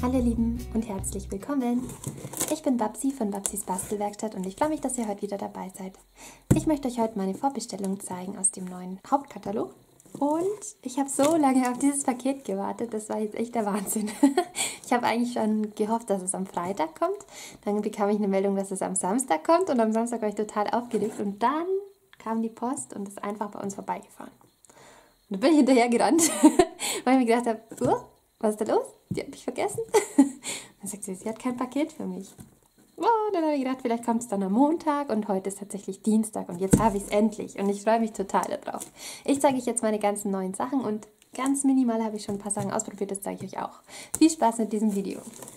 Hallo ihr Lieben und herzlich willkommen. Ich bin Babsi von Babsis Bastelwerkstatt und ich freue mich, dass ihr heute wieder dabei seid. Ich möchte euch heute meine Vorbestellung zeigen aus dem neuen Hauptkatalog. Und ich habe so lange auf dieses Paket gewartet, das war jetzt echt der Wahnsinn. Ich habe eigentlich schon gehofft, dass es am Freitag kommt. Dann bekam ich eine Meldung, dass es am Samstag kommt und am Samstag war ich total aufgeregt. Und dann kam die Post und ist einfach bei uns vorbeigefahren. Und dann bin ich hinterher gerannt, weil ich mir gedacht habe, was ist da los? Die hat mich vergessen. Dann sagt sie hat kein Paket für mich. Oh, dann habe ich gedacht, vielleicht kommt es dann am Montag und heute ist tatsächlich Dienstag und jetzt habe ich es endlich und ich freue mich total darauf. Ich zeige euch jetzt meine ganzen neuen Sachen und ganz minimal habe ich schon ein paar Sachen ausprobiert, das zeige ich euch auch. Viel Spaß mit diesem Video.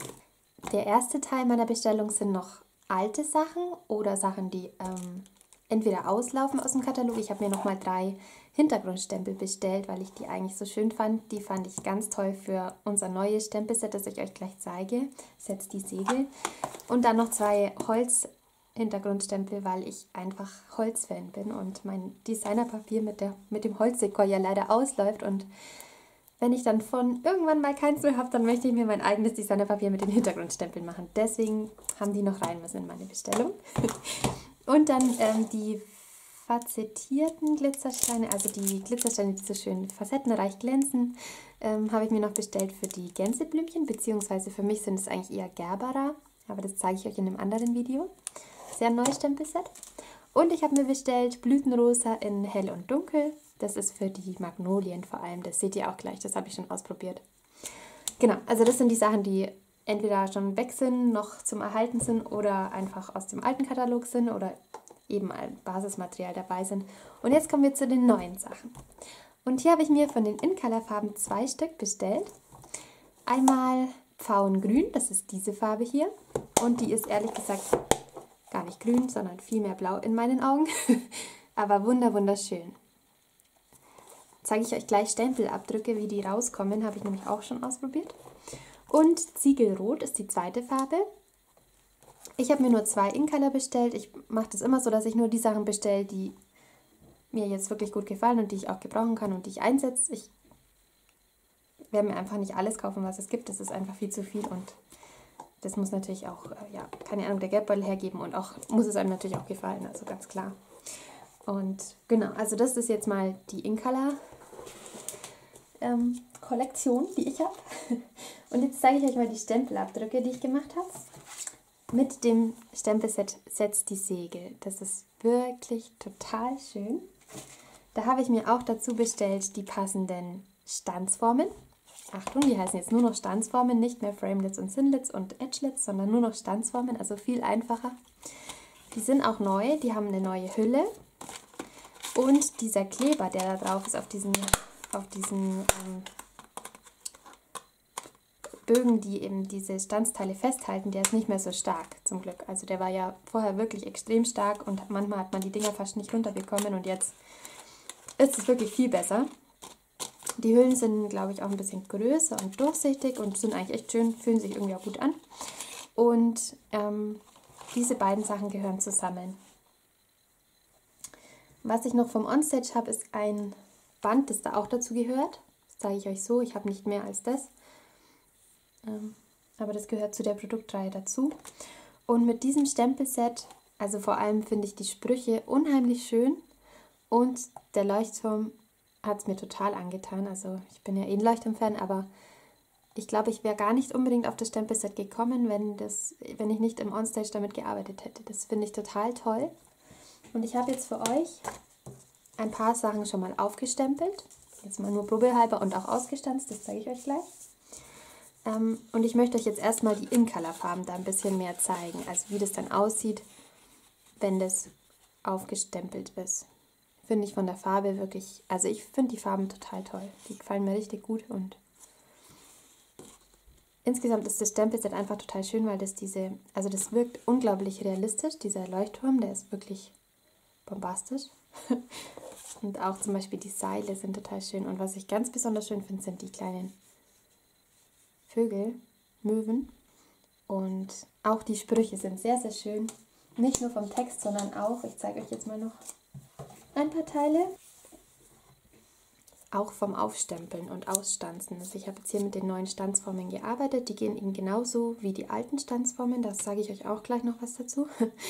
Der erste Teil meiner Bestellung sind noch alte Sachen oder Sachen, die entweder auslaufen aus dem Katalog. Ich habe mir nochmal 3 Hintergrundstempel bestellt, weil ich die eigentlich so schön fand. Die fand ich ganz toll für unser neues Stempelset, das ich euch gleich zeige. Setzt die Segel. Und dann noch 2 Holz-Hintergrundstempel, weil ich einfach Holzfan bin und mein Designerpapier mit dem Holzdekor ja leider ausläuft. Und wenn ich dann von irgendwann mal keins mehr habe, dann möchte ich mir mein eigenes Designerpapier mit den Hintergrundstempeln machen. Deswegen haben die noch rein müssen in meine Bestellung. Und dann die facettierten Glitzersteine, also die Glitzersteine, die so schön facettenreich glänzen, habe ich mir noch bestellt für die Gänseblümchen, beziehungsweise für mich sind es eigentlich eher Gerbera, aber das zeige ich euch in einem anderen Video. Sehr neues Stempelset. Und ich habe mir bestellt Blütenrosa in Hell und Dunkel. Das ist für die Magnolien vor allem, das seht ihr auch gleich, das habe ich schon ausprobiert. Genau, also das sind die Sachen, die entweder schon weg sind, noch zum Erhalten sind oder einfach aus dem alten Katalog sind oder eben ein Basismaterial dabei sind. Und jetzt kommen wir zu den neuen Sachen. Und hier habe ich mir von den InColor-Farben 2 Stück bestellt. Einmal Pfauengrün, das ist diese Farbe hier. Und die ist ehrlich gesagt gar nicht grün, sondern viel mehr blau in meinen Augen. Aber wunderschön. Zeige ich euch gleich Stempelabdrücke, wie die rauskommen, habe ich nämlich auch schon ausprobiert. Und Ziegelrot ist die zweite Farbe. Ich habe mir nur 2 InColor bestellt. Ich mache das immer so, dass ich nur die Sachen bestelle, die mir jetzt wirklich gut gefallen und die ich auch gebrauchen kann und die ich einsetze. Ich werde mir einfach nicht alles kaufen, was es gibt. Das ist einfach viel zu viel und das muss natürlich auch, ja, keine Ahnung, der Geldbeutel hergeben und auch muss es einem natürlich auch gefallen, also ganz klar. Und genau, also das ist jetzt mal die InColor Kollektion, die ich habe. Und jetzt zeige ich euch mal die Stempelabdrücke, die ich gemacht habe. Mit dem Stempelset Setzt die Segel. Das ist wirklich total schön. Da habe ich mir auch dazu bestellt die passenden Stanzformen. Achtung, die heißen jetzt nur noch Stanzformen, nicht mehr Framelits und Thinlits und Edgelets, sondern nur noch Stanzformen, also viel einfacher. Die sind auch neu, die haben eine neue Hülle. Und dieser Kleber, der da drauf ist, auf diesen Bögen, die eben diese Stanzteile festhalten, der ist nicht mehr so stark, zum Glück. Also der war ja vorher wirklich extrem stark und manchmal hat man die Dinger fast nicht runterbekommen und jetzt ist es wirklich viel besser. Die Hüllen sind, glaube ich, auch ein bisschen größer und durchsichtig und sind eigentlich echt schön, fühlen sich irgendwie auch gut an. Und diese beiden Sachen gehören zusammen. Was ich noch vom Onstage habe, ist ein Band, das da auch dazu gehört. Das zeige ich euch so, ich habe nicht mehr als das. Aber das gehört zu der Produktreihe dazu. Und mit diesem Stempelset, also vor allem finde ich die Sprüche unheimlich schön und der Leuchtturm hat es mir total angetan. Also ich bin ja eh ein Leuchtturm-Fan, aber ich glaube, ich wäre gar nicht unbedingt auf das Stempelset gekommen, wenn ich nicht im Onstage damit gearbeitet hätte. Das finde ich total toll. Und ich habe jetzt für euch ein paar Sachen schon mal aufgestempelt. Jetzt mal nur probehalber und auch ausgestanzt, das zeige ich euch gleich. Und ich möchte euch jetzt erstmal die InColor-Farben da ein bisschen mehr zeigen, also wie das dann aussieht, wenn das aufgestempelt ist. Finde ich von der Farbe wirklich, also ich finde die Farben total toll, die gefallen mir richtig gut und insgesamt ist das Stempelset einfach total schön, weil das also das wirkt unglaublich realistisch, dieser Leuchtturm, der ist wirklich bombastisch. Und auch zum Beispiel die Seile sind total schön und was ich ganz besonders schön finde, sind die kleinen Vögel, Möwen und auch die Sprüche sind sehr schön. Nicht nur vom Text, sondern auch, ich zeige euch jetzt mal noch ein paar Teile. auch vom Aufstempeln und Ausstanzen. Also ich habe jetzt hier mit den neuen Stanzformen gearbeitet. Die gehen eben genauso wie die alten Stanzformen. Da sage ich euch auch gleich noch was dazu.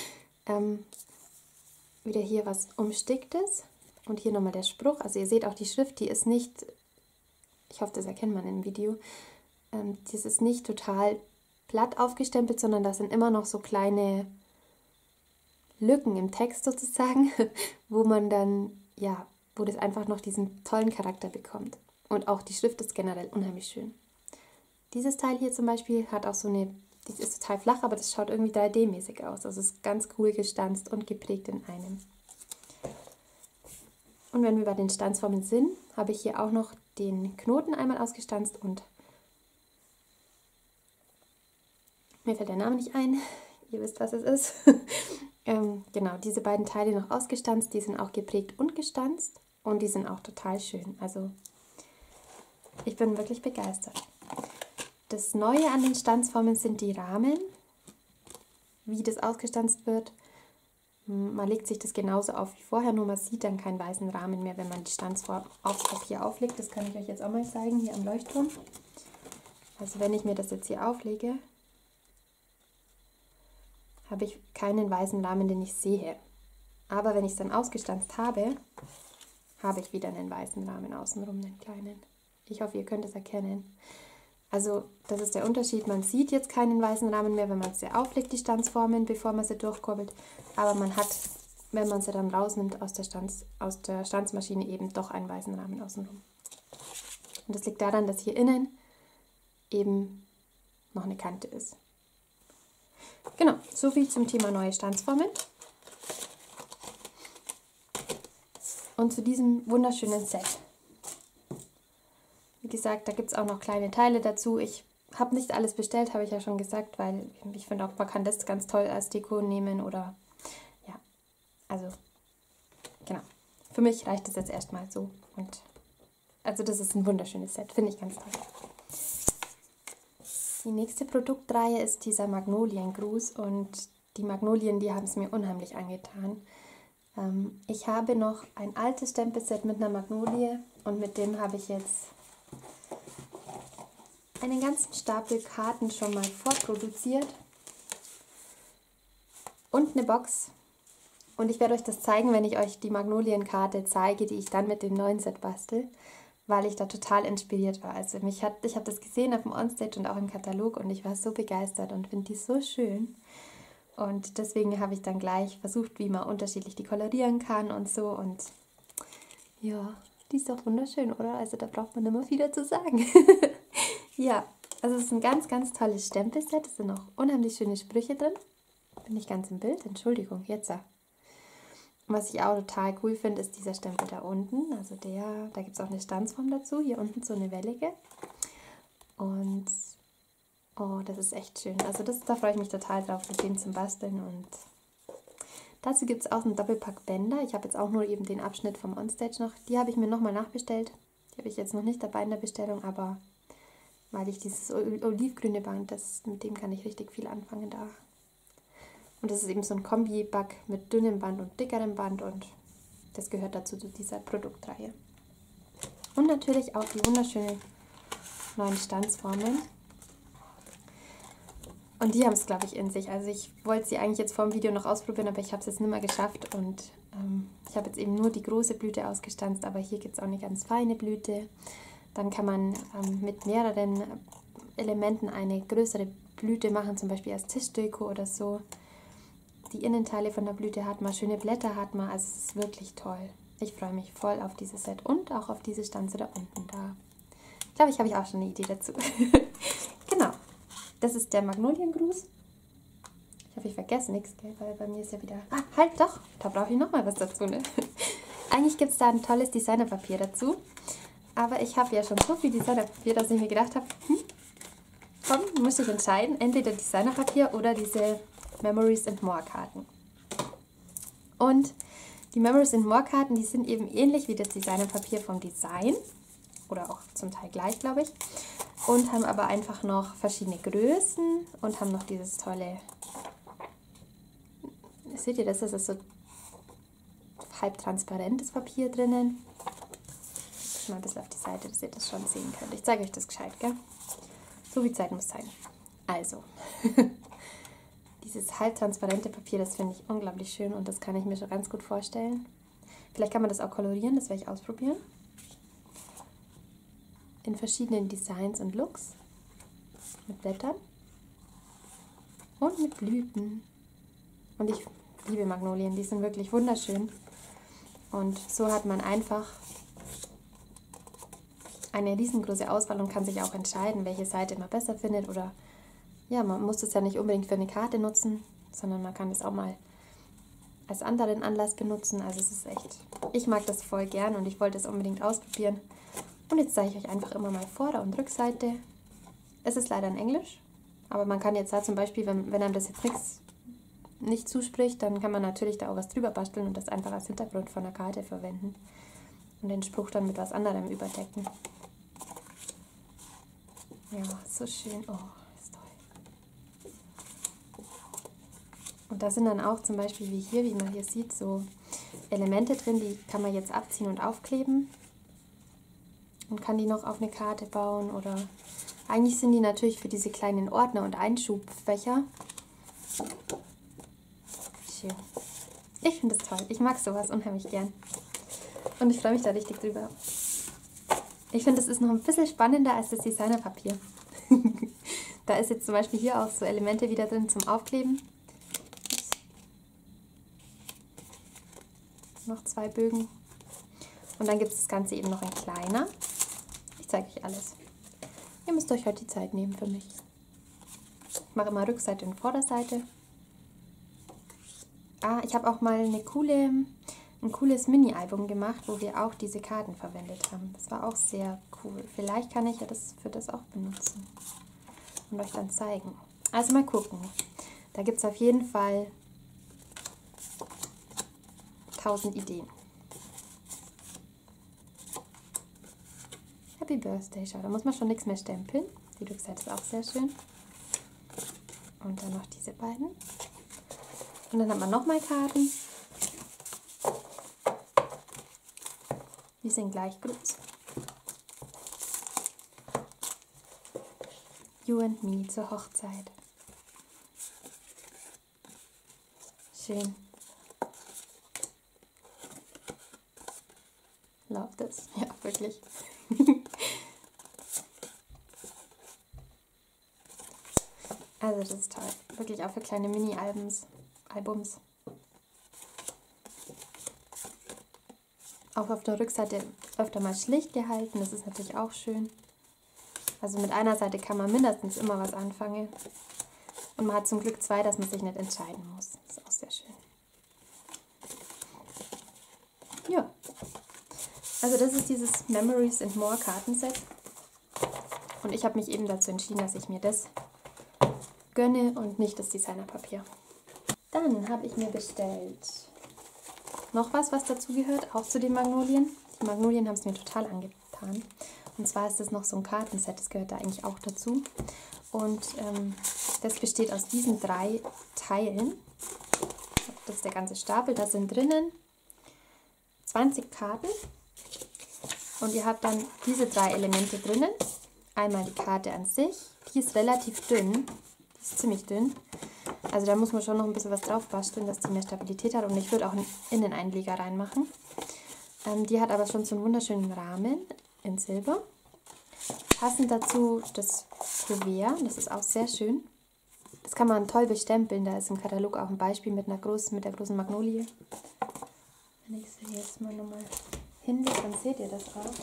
Wieder hier was Umsticktes. Und hier nochmal der Spruch. Also ihr seht auch die Schrift, die ist nicht, ich hoffe, das erkennt man im Video, das ist nicht total platt aufgestempelt, sondern das sind immer noch so kleine Lücken im Text sozusagen, wo man dann, ja, wo das einfach noch diesen tollen Charakter bekommt. Und auch die Schrift ist generell unheimlich schön. Dieses Teil hier zum Beispiel hat auch so eine, das ist total flach, aber das schaut irgendwie 3D-mäßig aus. Also es ist ganz cool gestanzt und geprägt in einem. Und wenn wir bei den Stanzformen sind, habe ich hier auch noch den Knoten einmal ausgestanzt und mir fällt der Name nicht ein. Ihr wisst, was es ist. Genau, diese beiden Teile noch ausgestanzt, die sind auch geprägt und gestanzt und die sind auch total schön. Also ich bin wirklich begeistert. Das Neue an den Stanzformen sind die Rahmen, wie das ausgestanzt wird. Man legt sich das genauso auf wie vorher, nur man sieht dann keinen weißen Rahmen mehr, wenn man die Stanzform aufs Papier auflegt. Das kann ich euch jetzt auch mal zeigen, hier am Leuchtturm. Also wenn ich mir das jetzt hier auflege, habe ich keinen weißen Rahmen, den ich sehe. Aber wenn ich es dann ausgestanzt habe, habe ich wieder einen weißen Rahmen außenrum, einen kleinen. Ich hoffe, ihr könnt es erkennen. Also das ist der Unterschied. Man sieht jetzt keinen weißen Rahmen mehr, wenn man sie auflegt, die Stanzformen, bevor man sie durchkurbelt. Aber man hat, wenn man sie dann rausnimmt aus der Stanzmaschine, eben doch einen weißen Rahmen außenrum. Und das liegt daran, dass hier innen eben noch eine Kante ist. Genau, soviel zum Thema neue Stanzformen. Und zu diesem wunderschönen Set. Wie gesagt, da gibt es auch noch kleine Teile dazu. Ich habe nicht alles bestellt, habe ich ja schon gesagt, weil ich finde auch, man kann das ganz toll als Deko nehmen oder ja, also genau. Für mich reicht das jetzt erstmal so. Und also das ist ein wunderschönes Set, finde ich ganz toll. Die nächste Produktreihe ist dieser Magnoliengruß und die Magnolien, die haben es mir unheimlich angetan. Ich habe noch ein altes Stempelset mit einer Magnolie und mit dem habe ich jetzt einen ganzen Stapel Karten schon mal vorproduziert und eine Box. Und ich werde euch das zeigen, wenn ich euch die Magnolienkarte zeige, die ich dann mit dem neuen Set bastel, weil ich da total inspiriert war. Also ich habe das gesehen auf dem Onstage und auch im Katalog und ich war so begeistert und finde die so schön. Und deswegen habe ich dann gleich versucht, wie man unterschiedlich die kolorieren kann und so. Und ja, die ist doch wunderschön, oder? Also da braucht man immer viel dazu sagen. Ja, also es ist ein ganz, ganz tolles Stempelset. Es sind auch unheimlich schöne Sprüche drin. Bin ich ganz im Bild? Entschuldigung, jetzt. Was ich auch total cool finde, ist dieser Stempel da unten. Also da gibt es auch eine Stanzform dazu. Hier unten so eine wellige. Und oh, das ist echt schön. Also da freue ich mich total drauf, mit dem zum Basteln. Und dazu gibt es auch einen Doppelpack Bänder. Ich habe jetzt auch nur eben den Abschnitt vom Onstage noch. Die habe ich mir nochmal nachbestellt. Die habe ich jetzt noch nicht dabei in der Bestellung, aber weil ich dieses olivgrüne Band, mit dem kann ich richtig viel anfangen da. Und das ist eben so ein Kombi-Back mit dünnem Band und dickerem Band und das gehört dazu zu dieser Produktreihe. Und natürlich auch die wunderschönen neuen Stanzformen. Und die haben es, glaube ich, in sich. Also ich wollte sie eigentlich jetzt vor dem Video noch ausprobieren, aber ich habe es jetzt nicht mehr geschafft. Und ich habe jetzt eben nur die große Blüte ausgestanzt, aber hier gibt es auch eine ganz feine Blüte. Dann kann man mit mehreren Elementen eine größere Blüte machen, zum Beispiel als Tischdeko oder so. Die Innenteile von der Blüte hat man, schöne Blätter hat man, also es ist wirklich toll. Ich freue mich voll auf dieses Set und auch auf diese Stanze da unten da. Ich glaube, ich habe auch schon eine Idee dazu. Genau, das ist der Magnoliengruß. Ich hoffe, ich vergesse nichts, gell? Weil bei mir ist ja wieder... Ah, halt doch, da brauche ich nochmal was dazu, ne? Eigentlich gibt es da ein tolles Designerpapier dazu. Aber ich habe ja schon so viel Designerpapier, dass ich mir gedacht habe, komm, muss ich entscheiden, entweder Designerpapier oder diese Memories and More Karten. Und die Memories and More Karten, die sind eben ähnlich wie das Designerpapier vom Design oder auch zum Teil gleich, glaube ich, und haben aber einfach noch verschiedene Größen und haben noch dieses tolle, seht ihr, das ist so halb transparentes Papier drinnen. jetzt mal ein bisschen auf die Seite, dass ihr das schon sehen könnt. Ich zeige euch das gescheit, gell? So wie Zeit muss sein. Also, dieses halbtransparente Papier, das finde ich unglaublich schön und das kann ich mir schon ganz gut vorstellen. Vielleicht kann man das auch kolorieren, das werde ich ausprobieren. In verschiedenen Designs und Looks. Mit Blättern. Und mit Blüten. Und ich liebe Magnolien, die sind wirklich wunderschön. Und so hat man einfach eine riesengroße Auswahl und kann sich auch entscheiden, welche Seite man besser findet. Oder ja, man muss es ja nicht unbedingt für eine Karte nutzen, sondern man kann es auch mal als anderen Anlass benutzen. Also es ist echt, ich mag das voll gern und ich wollte es unbedingt ausprobieren. Und jetzt zeige ich euch einfach immer mal Vorder- und Rückseite. Es ist leider in Englisch, aber man kann jetzt da zum Beispiel, wenn einem das jetzt nichts nicht zuspricht, dann kann man natürlich da auch was drüber basteln und das einfach als Hintergrund von der Karte verwenden. Und den Spruch dann mit was anderem überdecken. Ja, so schön. Oh, ist toll. Und da sind dann auch zum Beispiel wie hier, wie man hier sieht, so Elemente drin, die kann man jetzt abziehen und aufkleben. Und kann die noch auf eine Karte bauen oder eigentlich sind die natürlich für diese kleinen Ordner und Einschubfächer. Schön. Ich finde das toll. Ich mag sowas unheimlich gern. Und ich freue mich da richtig drüber. Ich finde, das ist noch ein bisschen spannender als das Designerpapier. Da ist jetzt zum Beispiel hier auch so Elemente wieder drin zum Aufkleben. Noch 2 Bögen. Und dann gibt es das Ganze eben noch in kleiner. Ich zeige euch alles. Ihr müsst euch heute die Zeit nehmen für mich. Ich mache immer Rückseite und Vorderseite. Ich habe auch mal ein cooles Mini-Album gemacht, wo wir auch diese Karten verwendet haben. Das war auch sehr cool. Vielleicht kann ich ja das für das auch benutzen und euch dann zeigen. Also mal gucken. Da gibt es auf jeden Fall 1000 Ideen. Happy Birthday, schau, da muss man schon nichts mehr stempeln. Die Rückseite ist auch sehr schön. Und dann noch diese beiden. Und dann hat man nochmal Karten. Die sind gleich groß. You and me zur Hochzeit. Schön. Love this. Ja, wirklich. Also das ist toll. Wirklich auch für kleine Mini-Albums. Auch auf der Rückseite öfter mal schlicht gehalten. Das ist natürlich auch schön. Also mit einer Seite kann man mindestens immer was anfangen. Und man hat zum Glück 2, dass man sich nicht entscheiden muss. Das ist auch sehr schön. Ja. Also das ist dieses Memories and More Kartenset. Und ich habe mich eben dazu entschieden, dass ich mir das gönne und nicht das Designerpapier. Dann habe ich mir bestellt noch was dazu gehört, auch zu den Magnolien. Die Magnolien haben es mir total angetan. Und zwar ist das noch so ein Kartenset, das gehört da eigentlich auch dazu. Und das besteht aus diesen 3 Teilen. Das ist der ganze Stapel. Da sind drinnen 20 Karten. Und ihr habt dann diese 3 Elemente drinnen. Einmal die Karte an sich. Die ist relativ dünn. Die ist ziemlich dünn. Also da muss man schon noch ein bisschen was drauf basteln, dass die mehr Stabilität hat. Und ich würde auch einen Inneneinleger reinmachen. Die hat aber schon so einen wunderschönen Rahmen in Silber. Passend dazu das Kuvert. Das ist auch sehr schön. Das kann man toll bestempeln. Da ist im Katalog auch ein Beispiel mit der großen Magnolie. Wenn ich sie jetzt mal nochmal hinlege, dann seht ihr das auch.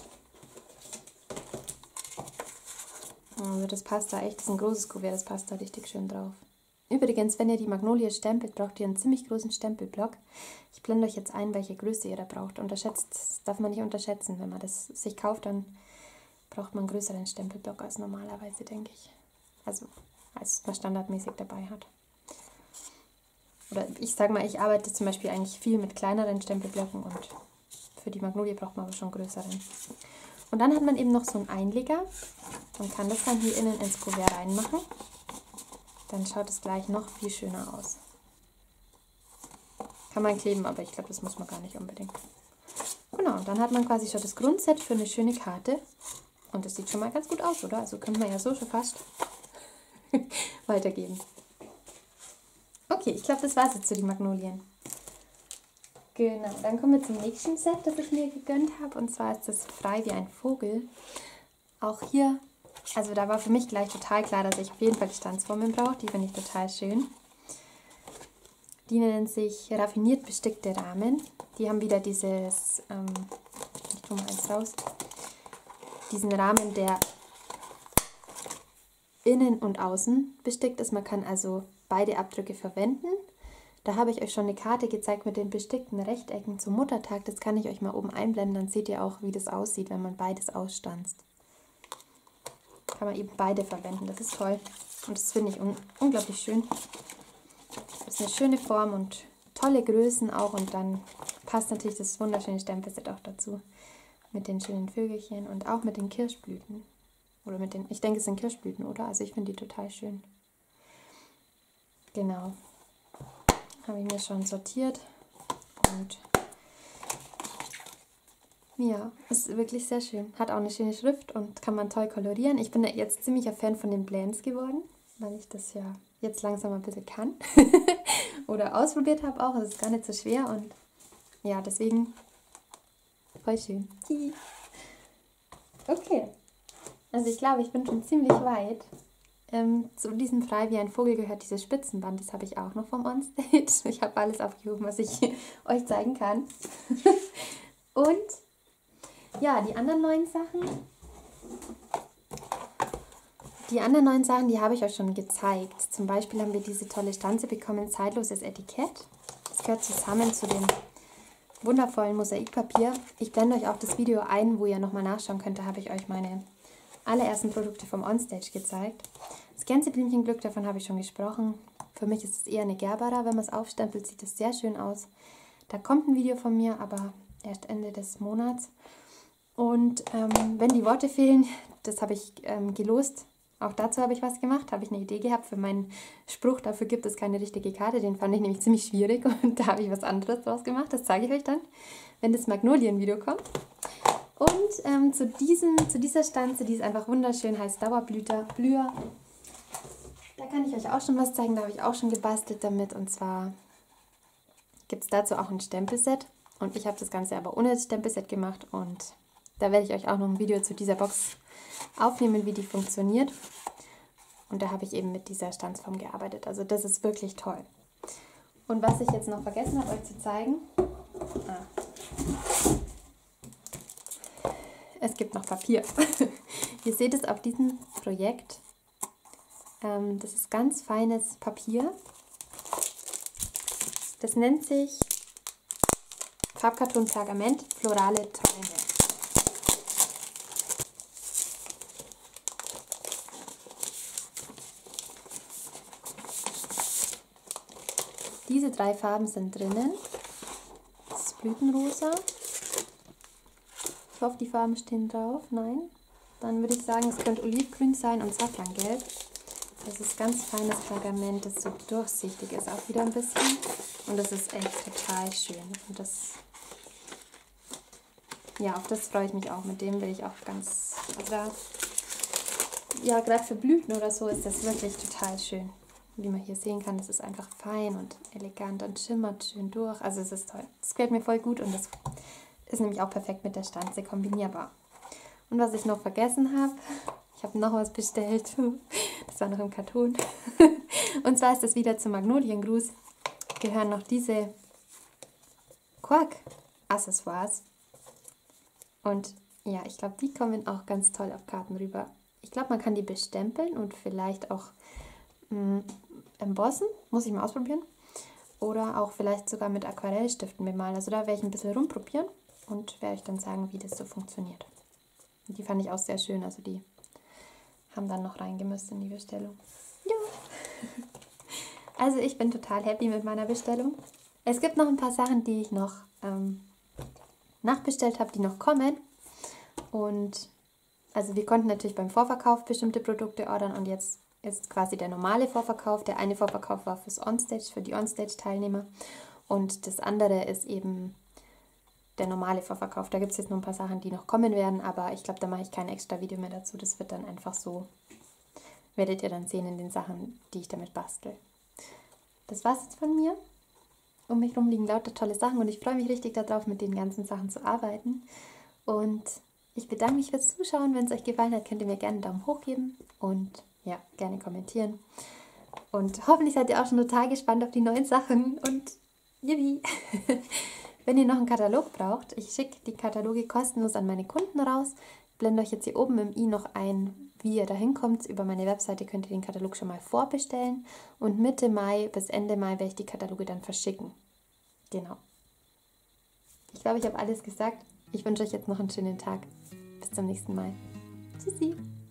Also das passt da echt. Das ist ein großes Kuvert. Das passt da richtig schön drauf. Übrigens, wenn ihr die Magnolie stempelt, braucht ihr einen ziemlich großen Stempelblock. Ich blende euch jetzt ein, welche Größe ihr da braucht. Das darf man nicht unterschätzen. Wenn man das sich kauft, dann braucht man einen größeren Stempelblock als normalerweise, denke ich. Also, als man standardmäßig dabei hat. Oder ich sage mal, ich arbeite zum Beispiel eigentlich viel mit kleineren Stempelblöcken und für die Magnolie braucht man aber schon größeren. Und dann hat man eben noch so einen Einleger und kann das dann hier innen ins Kuvert reinmachen. Dann schaut es gleich noch viel schöner aus. Kann man kleben, aber ich glaube, das muss man gar nicht unbedingt. Und Genau, dann hat man quasi schon das Grundset für eine schöne Karte. Und das sieht schon mal ganz gut aus, oder? Also können wir ja so schon fast weitergeben. Okay, ich glaube, das war es jetzt für die Magnolien. Genau, dann kommen wir zum nächsten Set, das ich mir gegönnt habe. Und zwar ist das Frei wie ein Vogel. Auch hier, also da war für mich gleich total klar, dass ich auf jeden Fall die Stanzformen brauche. Die finde ich total schön. Die nennen sich raffiniert bestickte Rahmen. Die haben wieder dieses, ich tue mal eins raus, diesen Rahmen, der innen und außen bestickt ist. Man kann also beide Abdrücke verwenden. Da habe ich euch schon eine Karte gezeigt mit den bestickten Rechtecken zum Muttertag. Das kann ich euch mal oben einblenden, dann seht ihr auch, wie das aussieht, wenn man beides ausstanzt. Kann man eben beide verwenden, das ist toll. Und das finde ich unglaublich schön. Das ist eine schöne Form und tolle Größen auch. Und dann passt natürlich das wunderschöne Stempelset auch dazu. Mit den schönen Vögelchen und auch mit den Kirschblüten. Oder mit den, ich denke, es sind Kirschblüten, oder? Also ich finde die total schön. Genau. Habe ich mir schon sortiert. Und ja, ist wirklich sehr schön. Hat auch eine schöne Schrift und kann man toll kolorieren. Ich bin ja jetzt ziemlicher Fan von den Blends geworden, weil ich das ja jetzt langsam ein bisschen kann. Oder ausprobiert habe auch. Es ist gar nicht so schwer und ja, deswegen voll schön. Okay. Also ich glaube, ich bin schon ziemlich weit. Zu diesem Frei wie ein Vogel gehört dieses Spitzenband. Das habe ich auch noch vom Onstage. Ich habe alles aufgehoben, was ich euch zeigen kann. Und ja, die anderen neuen Sachen, die habe ich euch schon gezeigt. Zum Beispiel haben wir diese tolle Stanze bekommen, zeitloses Etikett. Das gehört zusammen zu dem wundervollen Mosaikpapier. Ich blende euch auch das Video ein, wo ihr nochmal nachschauen könnt. Da habe ich euch meine allerersten Produkte vom Onstage gezeigt. Das Gänseblümchenglück, davon habe ich schon gesprochen. Für mich ist es eher eine Gerbera. Wenn man es aufstempelt, sieht es sehr schön aus. Da kommt ein Video von mir, aber erst Ende des Monats. Und wenn die Worte fehlen, das habe ich gelost. Auch dazu habe ich was gemacht, habe ich eine Idee gehabt für meinen Spruch. Dafür gibt es keine richtige Karte, den fand ich nämlich ziemlich schwierig und da habe ich was anderes draus gemacht. Das zeige ich euch dann, wenn das Magnolien-Video kommt. Und zu dieser Stanze, die ist einfach wunderschön, heißt Dauerblüher. Da kann ich euch auch schon was zeigen, da habe ich auch schon gebastelt damit. Und zwar gibt es dazu auch ein Stempelset. Und ich habe das Ganze aber ohne das Stempelset gemacht. Und da werde ich euch auch noch ein Video zu dieser Box aufnehmen, wie die funktioniert. Und da habe ich eben mit dieser Stanzform gearbeitet. Also das ist wirklich toll. Und was ich jetzt noch vergessen habe, euch zu zeigen. Es gibt noch Papier. Ihr seht es auf diesem Projekt. Das ist ganz feines Papier. Das nennt sich Farbkarton Pergament Florale Träume. Diese 3 Farben sind drinnen. Das ist Blütenrosa. Ich hoffe, die Farben stehen drauf. Nein. Dann würde ich sagen, es könnte Olivgrün sein und Safrangelb. Das ist ganz feines Pergament, das so durchsichtig ist, auch wieder ein bisschen. Und das ist echt total schön. Und das, ja, auf das freue ich mich auch. Mit dem will ich auch ganz, also ja, gerade für Blüten oder so ist das wirklich total schön. Wie man hier sehen kann, das ist einfach fein und elegant und schimmert schön durch. Also es ist toll. Das gefällt mir voll gut und das ist nämlich auch perfekt mit der Stanze kombinierbar. Und was ich noch vergessen habe, ich habe noch was bestellt. Das war noch im Karton. Und zwar ist das wieder zum Magnoliengruß. Gehören noch diese Kork-Accessoires. Und ja, ich glaube, die kommen auch ganz toll auf Karten rüber. Ich glaube, man kann die bestempeln und vielleicht auch embossen. Muss ich mal ausprobieren. Oder auch vielleicht sogar mit Aquarellstiften bemalen. Also da werde ich ein bisschen rumprobieren und werde euch dann sagen, wie das so funktioniert. Und die fand ich auch sehr schön. Also die haben dann noch reingemisst in die Bestellung. Ja. Also ich bin total happy mit meiner Bestellung. Es gibt noch ein paar Sachen, die ich noch nachbestellt habe, die noch kommen. Und also wir konnten natürlich beim Vorverkauf bestimmte Produkte ordern und jetzt ist quasi der normale Vorverkauf. Der eine Vorverkauf war fürs Onstage, für die Onstage-Teilnehmer. Und das andere ist eben der normale Vorverkauf. Da gibt es jetzt noch ein paar Sachen, die noch kommen werden, aber ich glaube, da mache ich kein extra Video mehr dazu. Das wird dann einfach so, werdet ihr dann sehen in den Sachen, die ich damit bastel. Das war's jetzt von mir. Um mich herum liegen lauter tolle Sachen und ich freue mich richtig darauf, mit den ganzen Sachen zu arbeiten. Und ich bedanke mich fürs Zuschauen. Wenn es euch gefallen hat, könnt ihr mir gerne einen Daumen hoch geben und ja, gerne kommentieren. Und hoffentlich seid ihr auch schon total gespannt auf die neuen Sachen und yippie! Wenn ihr noch einen Katalog braucht, ich schicke die Kataloge kostenlos an meine Kunden raus. Ich blende euch jetzt hier oben im i noch ein, wie ihr da hinkommt. Über meine Webseite könnt ihr den Katalog schon mal vorbestellen und Mitte Mai bis Ende Mai werde ich die Kataloge dann verschicken. Genau. Ich glaube, ich habe alles gesagt. Ich wünsche euch jetzt noch einen schönen Tag. Bis zum nächsten Mal. Tschüssi!